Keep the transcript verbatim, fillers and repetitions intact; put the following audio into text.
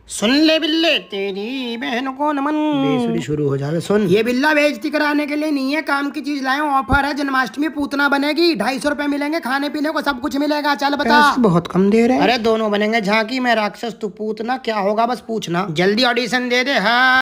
सुन ले बिल्ले तेरी बहन को नमन। बेसुरी शुरू हो जावे। सुन, ये बिल्ला बेइज्जती कराने के लिए नहीं है, काम की चीज लाए, ऑफर है, जन्माष्टमी पूतना बनेगी, ढाई सौ रुपए मिलेंगे, खाने पीने को सब कुछ मिलेगा। चल बता। पैसे बहुत कम दे रहे हैं। अरे दोनों बनेंगे, झांकी मैं राक्षस तू पूतना, क्या होगा बस पूछना, जल्दी ऑडिशन दे दे। हाँ।